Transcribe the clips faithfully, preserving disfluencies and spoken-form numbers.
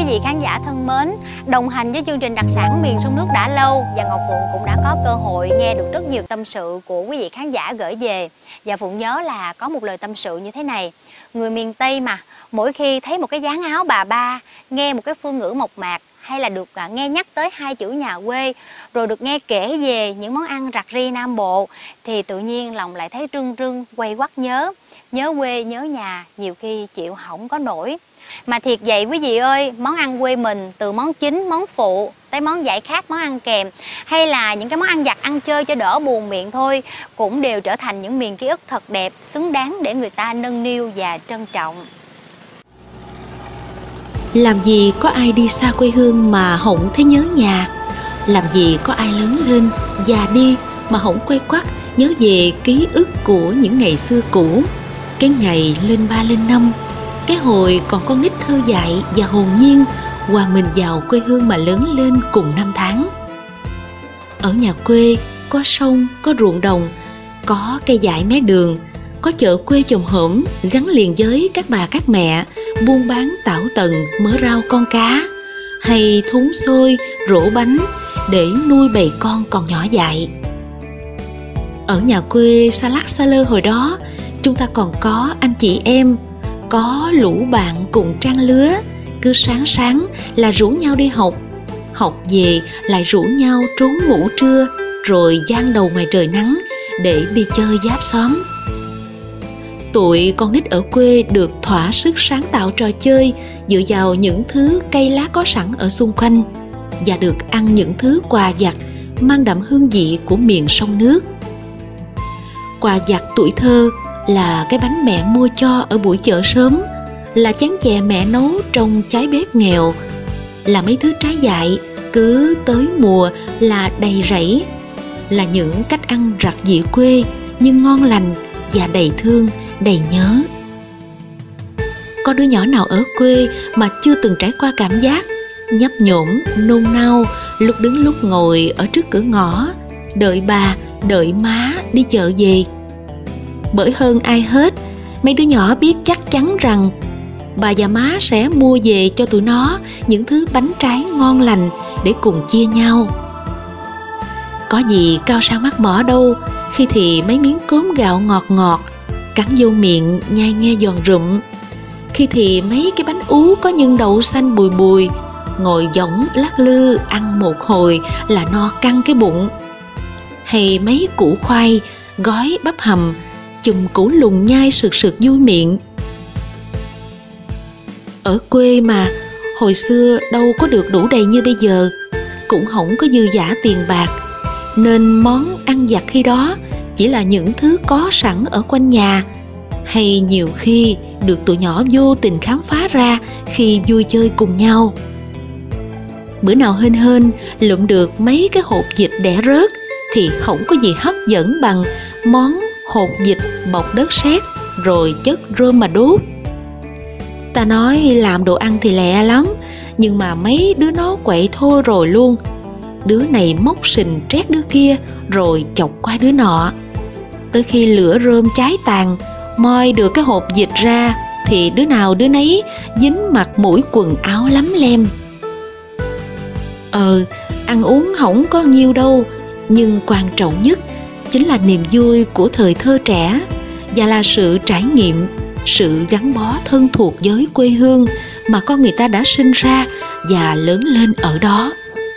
quý vị khán giả thân mến, đồng hành với chương trình đặc sản miền sông nước đã lâu và Ngọc Phượng cũng đã có cơ hội nghe được rất nhiều tâm sự của quý vị khán giả gửi về. Và Phượng nhớ là có một lời tâm sự như thế này: người miền Tây mà, mỗi khi thấy một cái dáng áo bà ba, nghe một cái phương ngữ mộc mạc, hay là được nghe nhắc tới hai chữ nhà quê, rồi được nghe kể về những món ăn rạc ri Nam Bộ, thì tự nhiên lòng lại thấy rưng rưng, quay quắt nhớ. Nhớ quê, nhớ nhà, nhiều khi chịu không có nổi. Mà thiệt vậy quý vị ơi, món ăn quê mình từ món chính, món phụ tới món giải khát, món ăn kèm, hay là những cái món ăn vặt ăn chơi cho đỡ buồn miệng thôi, cũng đều trở thành những miền ký ức thật đẹp, xứng đáng để người ta nâng niu và trân trọng. Làm gì có ai đi xa quê hương mà hổng thấy nhớ nhà. Làm gì có ai lớn lên, già đi mà hổng quay quắt nhớ về ký ức của những ngày xưa cũ. Cái ngày lên ba lên năm, cái hồi còn con nít thơ dại và hồn nhiên, hòa mình vào quê hương mà lớn lên cùng năm tháng. Ở nhà quê có sông, có ruộng đồng, có cây dại mé đường, có chợ quê chồm hổm gắn liền với các bà các mẹ buôn bán tảo tần, mớ rau con cá, hay thúng xôi, rổ bánh để nuôi bầy con còn nhỏ dại. Ở nhà quê xa lắc xa lơ hồi đó, chúng ta còn có anh chị em, có lũ bạn cùng trang lứa, cứ sáng sáng là rủ nhau đi học, học về lại rủ nhau trốn ngủ trưa, rồi giang đầu ngoài trời nắng để đi chơi giáp xóm. Tụi con nít ở quê được thỏa sức sáng tạo trò chơi dựa vào những thứ cây lá có sẵn ở xung quanh, và được ăn những thứ quà vặt mang đậm hương vị của miền sông nước. Quà vặt tuổi thơ là cái bánh mẹ mua cho ở buổi chợ sớm, là chén chè mẹ nấu trong trái bếp nghèo, là mấy thứ trái dại cứ tới mùa là đầy rẫy, là những cách ăn rạc dị quê nhưng ngon lành và đầy thương, đầy nhớ. Có đứa nhỏ nào ở quê mà chưa từng trải qua cảm giác nhấp nhổm, nôn nao lúc đứng lúc ngồi ở trước cửa ngõ, đợi bà, đợi má đi chợ về? Bởi hơn ai hết, mấy đứa nhỏ biết chắc chắn rằng bà và má sẽ mua về cho tụi nó những thứ bánh trái ngon lành để cùng chia nhau. Có gì cao sang mắt mỏ đâu, khi thì mấy miếng cốm gạo ngọt ngọt cắn vô miệng nhai nghe giòn rụm, khi thì mấy cái bánh ú có nhân đậu xanh bùi bùi, ngồi võng lắc lư ăn một hồi là no căng cái bụng. Hay mấy củ khoai gói bắp hầm, chùm củ lùng nhai sực sực vui miệng. Ở quê mà, hồi xưa đâu có được đủ đầy như bây giờ, cũng không có dư dả tiền bạc, nên món ăn vặt khi đó chỉ là những thứ có sẵn ở quanh nhà, hay nhiều khi được tụi nhỏ vô tình khám phá ra khi vui chơi cùng nhau. Bữa nào hên hên lụm được mấy cái hột vịt đẻ rớt thì không có gì hấp dẫn bằng món hột vịt bọc đất sét rồi chất rơm mà đốt. Ta nói làm đồ ăn thì lẹ lắm, nhưng mà mấy đứa nó quậy thôi rồi luôn. Đứa này móc sình trét đứa kia, rồi chọc qua đứa nọ. Tới khi lửa rơm cháy tàn, moi được cái hộp vịt ra thì đứa nào đứa nấy dính mặt mũi quần áo lắm lem. Ờ, ăn uống không có nhiêu đâu, nhưng quan trọng nhất chính là niềm vui của thời thơ trẻ, và là sự trải nghiệm, sự gắn bó thân thuộc với quê hương mà con người ta đã sinh ra và lớn lên ở đó.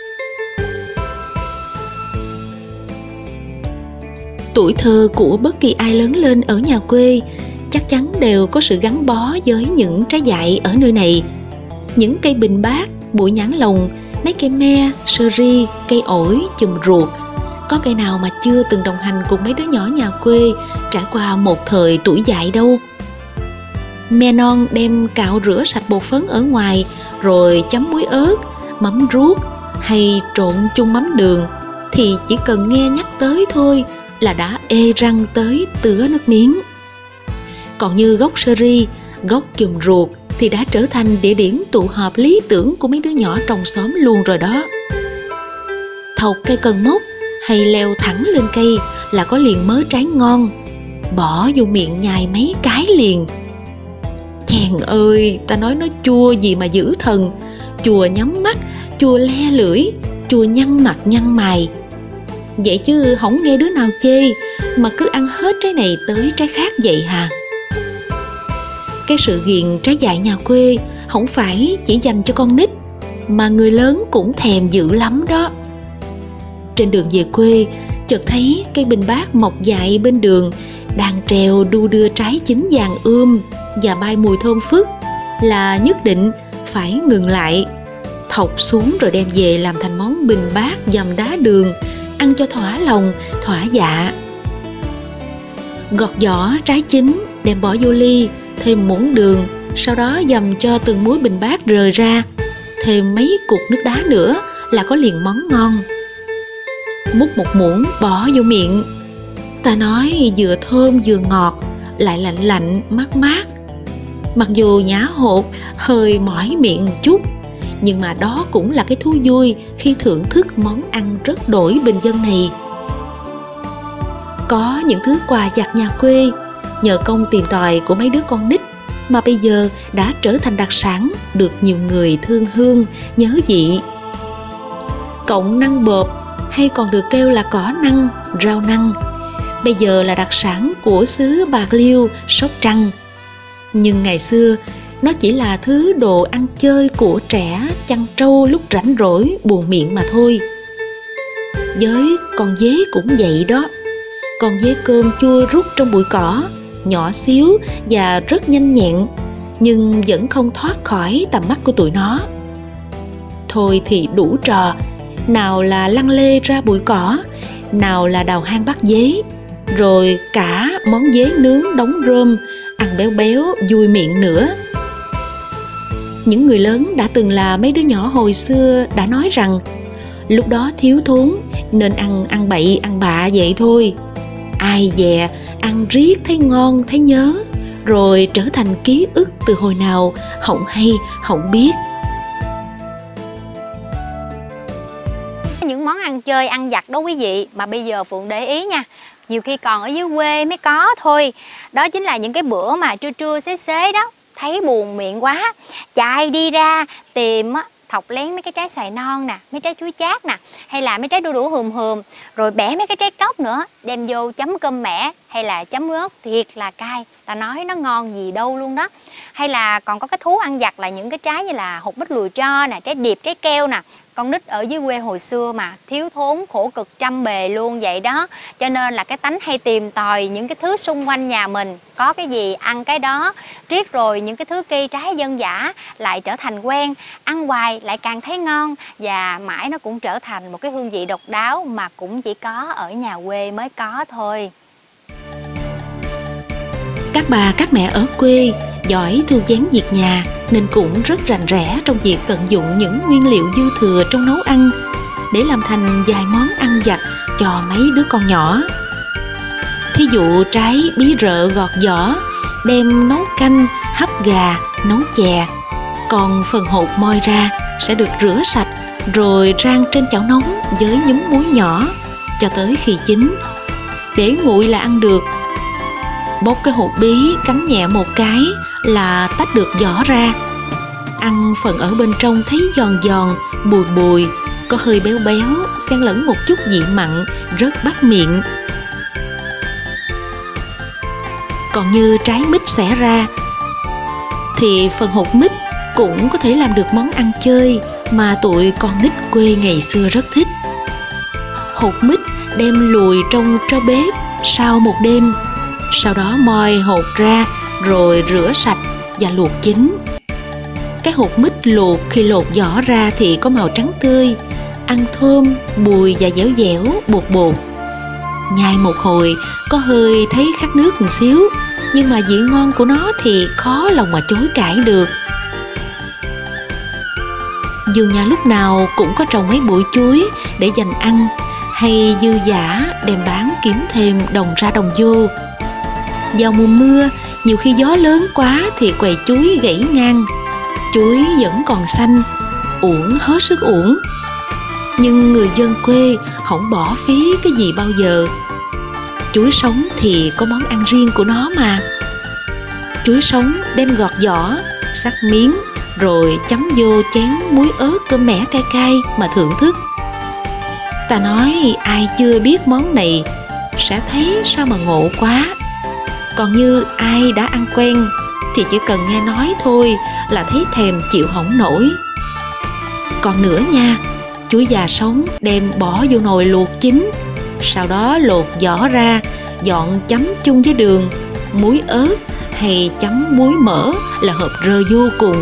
Tuổi thơ của bất kỳ ai lớn lên ở nhà quê chắc chắn đều có sự gắn bó với những trái dại ở nơi này. Những cây bình bát, bụi nhãn lồng, mấy cây me, sơ ri, cây ổi, chùm ruột. Có cây nào mà chưa từng đồng hành cùng mấy đứa nhỏ nhà quê trải qua một thời tuổi dại đâu. Me non đem cạo rửa sạch bột phấn ở ngoài, rồi chấm muối ớt, mắm ruốc hay trộn chung mắm đường, thì chỉ cần nghe nhắc tới thôi là đã ê răng tới tứa nước miếng. Còn như gốc sơ ri, gốc chùm ruột thì đã trở thành địa điểm tụ họp lý tưởng của mấy đứa nhỏ trong xóm luôn rồi đó. Thọc cây cần mốc hay leo thẳng lên cây là có liền mớ trái ngon, bỏ vô miệng nhai mấy cái liền. Chèn ơi, ta nói nó chua gì mà dữ thần, chùa nhắm mắt, chùa le lưỡi, chùa nhăn mặt nhăn mày. Vậy chứ không nghe đứa nào chê mà cứ ăn hết trái này tới trái khác vậy hả? Cái sự ghiền trái dại nhà quê không phải chỉ dành cho con nít, mà người lớn cũng thèm dữ lắm đó. Trên đường về quê, chợt thấy cây bình bát mọc dại bên đường đang treo đu đưa trái chín vàng ươm và bay mùi thơm phức, là nhất định phải ngừng lại, thọc xuống rồi đem về làm thành món bình bát dầm đá đường, ăn cho thỏa lòng, thỏa dạ. Gọt vỏ trái chín, đem bỏ vô ly, thêm muỗng đường, sau đó dầm cho từng múi bình bát rời ra, thêm mấy cục nước đá nữa là có liền món ngon. Múc một muỗng bỏ vô miệng, ta nói vừa thơm vừa ngọt, lại lạnh lạnh mát mát. Mặc dù nhã hột, hơi mỏi miệng một chút, nhưng mà đó cũng là cái thú vui khi thưởng thức món ăn rất đổi bình dân này. Có những thứ quà vặt nhà quê, nhờ công tìm tòi của mấy đứa con nít mà bây giờ đã trở thành đặc sản được nhiều người thương hương, nhớ vị. Cọng năng bợp, hay còn được kêu là cỏ năng, rau năng, bây giờ là đặc sản của xứ Bạc Liêu, Sóc Trăng. Nhưng ngày xưa, nó chỉ là thứ đồ ăn chơi của trẻ chăn trâu lúc rảnh rỗi buồn miệng mà thôi. Với con dế cũng vậy đó. Con dế cơm chua rút trong bụi cỏ, nhỏ xíu và rất nhanh nhẹn, nhưng vẫn không thoát khỏi tầm mắt của tụi nó. Thôi thì đủ trò, nào là lăn lê ra bụi cỏ, nào là đào hang bắt dế, rồi cả món dế nướng đóng rơm, ăn béo béo vui miệng nữa. Những người lớn đã từng là mấy đứa nhỏ hồi xưa đã nói rằng lúc đó thiếu thốn nên ăn ăn bậy ăn bạ vậy thôi. Ai dè ăn riết thấy ngon thấy nhớ, rồi trở thành ký ức từ hồi nào hổng hay hổng biết. Những món ăn chơi ăn vặt đó quý vị, mà bây giờ Phượng để ý nha, nhiều khi còn ở dưới quê mới có thôi. Đó chính là những cái bữa mà trưa trưa xế xế đó, thấy buồn miệng quá, chạy đi ra tìm á, thọc lén mấy cái trái xoài non nè, mấy trái chuối chát nè, hay là mấy trái đu đủ hùm hùm, rồi bẻ mấy cái trái cóc nữa, đem vô chấm cơm mẻ hay là chấm ớt thiệt là cay, ta nói nó ngon gì đâu luôn đó. Hay là còn có cái thú ăn vặt là những cái trái như là hột bích lùi tro nè, trái điệp, trái keo nè. Con nít ở dưới quê hồi xưa mà thiếu thốn khổ cực trăm bề luôn vậy đó. Cho nên là cái tánh hay tìm tòi những cái thứ xung quanh nhà mình, có cái gì ăn cái đó. Riết rồi những cái thứ cây trái dân dã lại trở thành quen, ăn hoài lại càng thấy ngon, và mãi nó cũng trở thành một cái hương vị độc đáo mà cũng chỉ có ở nhà quê mới có thôi. Các bà các mẹ ở quê giỏi thu dáng việc nhà nên cũng rất rành rẽ trong việc tận dụng những nguyên liệu dư thừa trong nấu ăn để làm thành vài món ăn vặt cho mấy đứa con nhỏ. Thí dụ trái bí rợ gọt vỏ, đem nấu canh, hấp gà, nấu chè. Còn phần hột moi ra sẽ được rửa sạch rồi rang trên chảo nóng với nhúm muối nhỏ cho tới khi chín. Để nguội là ăn được. Bóc cái hột bí, cắn nhẹ một cái là tách được vỏ ra. Ăn phần ở bên trong thấy giòn giòn, bùi bùi, có hơi béo béo, xen lẫn một chút vị mặn, rất bắt miệng. Còn như trái mít xẻ ra, thì phần hột mít cũng có thể làm được món ăn chơi mà tụi con nít quê ngày xưa rất thích. Hột mít đem lùi trong tro bếp sau một đêm, sau đó moi hột ra rồi rửa sạch và luộc chín. Cái hột mít luộc khi lột vỏ ra thì có màu trắng tươi, ăn thơm, bùi và dẻo dẻo, bột bột. Nhai một hồi có hơi thấy khát nước một xíu, nhưng mà vị ngon của nó thì khó lòng mà chối cãi được. Vườn nhà lúc nào cũng có trồng mấy bụi chuối để dành ăn, hay dư dả đem bán kiếm thêm đồng ra đồng vô. Vào mùa mưa, nhiều khi gió lớn quá thì quầy chuối gãy ngang. Chuối vẫn còn xanh, uổng hết sức uổng. Nhưng người dân quê không bỏ phí cái gì bao giờ. Chuối sống thì có món ăn riêng của nó mà. Chuối sống đem gọt vỏ, sắc miếng, rồi chấm vô chén muối ớt cơm mẻ cay cay mà thưởng thức. Ta nói ai chưa biết món này sẽ thấy sao mà ngộ quá. Còn như ai đã ăn quen thì chỉ cần nghe nói thôi là thấy thèm chịu hỏng nổi. Còn nữa nha, chuối già sống đem bỏ vô nồi luộc chín, sau đó lột vỏ ra, dọn chấm chung với đường, muối ớt hay chấm muối mỡ là hợp rơ vô cùng.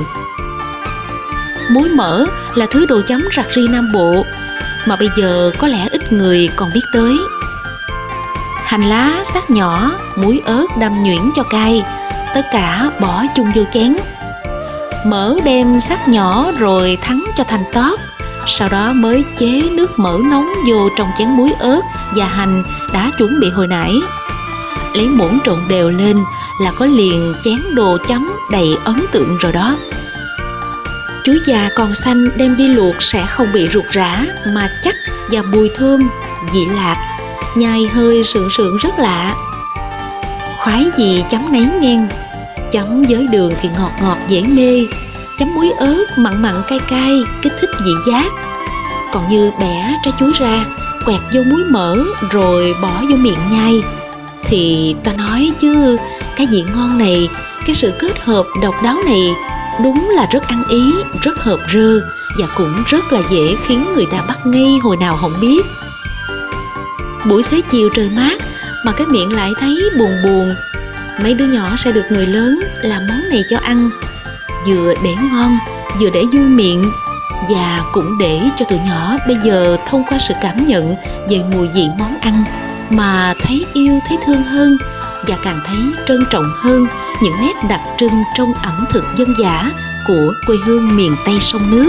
Muối mỡ là thứ đồ chấm rạc ri Nam Bộ mà bây giờ có lẽ ít người còn biết tới. Hành lá xắt nhỏ, muối ớt đâm nhuyễn cho cay, tất cả bỏ chung vô chén. Mỡ đem xắt nhỏ rồi thắng cho thành tóp, sau đó mới chế nước mỡ nóng vô trong chén muối ớt và hành đã chuẩn bị hồi nãy. Lấy muỗng trộn đều lên là có liền chén đồ chấm đầy ấn tượng rồi đó. Chuối già còn xanh đem đi luộc sẽ không bị ruột rã mà chắc và mùi thơm, vị lạc, nhai hơi sượng sượng rất lạ. Khoái gì chấm nấy ngang, chấm với đường thì ngọt ngọt dễ mê, chấm muối ớt mặn mặn cay cay kích thích vị giác. Còn như bẻ trái chuối ra, quẹt vô muối mỡ rồi bỏ vô miệng nhai thì ta nói chứ cái vị ngon này, cái sự kết hợp độc đáo này đúng là rất ăn ý, rất hợp rơ và cũng rất là dễ khiến người ta bắt ngay hồi nào không biết. Buổi xế chiều trời mát mà cái miệng lại thấy buồn buồn, mấy đứa nhỏ sẽ được người lớn làm món này cho ăn, vừa để ngon vừa để vui miệng, và cũng để cho tụi nhỏ bây giờ thông qua sự cảm nhận về mùi vị món ăn mà thấy yêu thấy thương hơn và càng thấy trân trọng hơn những nét đặc trưng trong ẩm thực dân dã của quê hương miền Tây sông nước.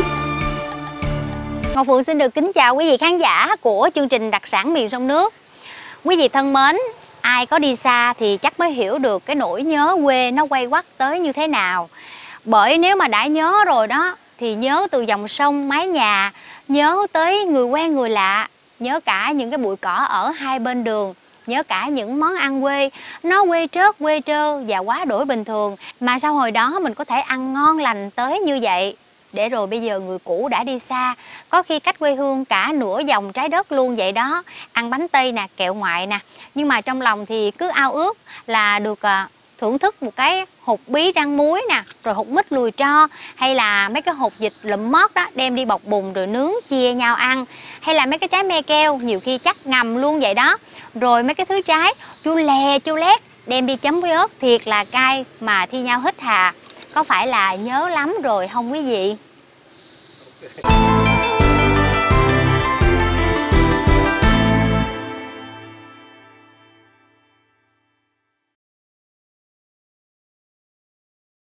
Ngọc Phượng xin được kính chào quý vị khán giả của chương trình Đặc sản miền sông nước. Quý vị thân mến, ai có đi xa thì chắc mới hiểu được cái nỗi nhớ quê nó quay quắt tới như thế nào. Bởi nếu mà đã nhớ rồi đó thì nhớ từ dòng sông mái nhà, nhớ tới người quen người lạ, nhớ cả những cái bụi cỏ ở hai bên đường, nhớ cả những món ăn quê, nó quê trớt, quê trơ và quá đổi bình thường. Mà sau hồi đó mình có thể ăn ngon lành tới như vậy. Để rồi bây giờ người cũ đã đi xa, có khi cách quê hương cả nửa vòng trái đất luôn vậy đó. Ăn bánh tây nè, kẹo ngoại nè, nhưng mà trong lòng thì cứ ao ước là được à, thưởng thức một cái hột bí rang muối nè, rồi hột mít lùi tro, hay là mấy cái hột vịt lụm mót đó đem đi bọc bùn rồi nướng chia nhau ăn, hay là mấy cái trái me keo nhiều khi chắc ngầm luôn vậy đó. Rồi mấy cái thứ trái chua lè chua lét đem đi chấm với ớt thiệt là cay mà thi nhau hít hà. Có phải là nhớ lắm rồi không quý vị?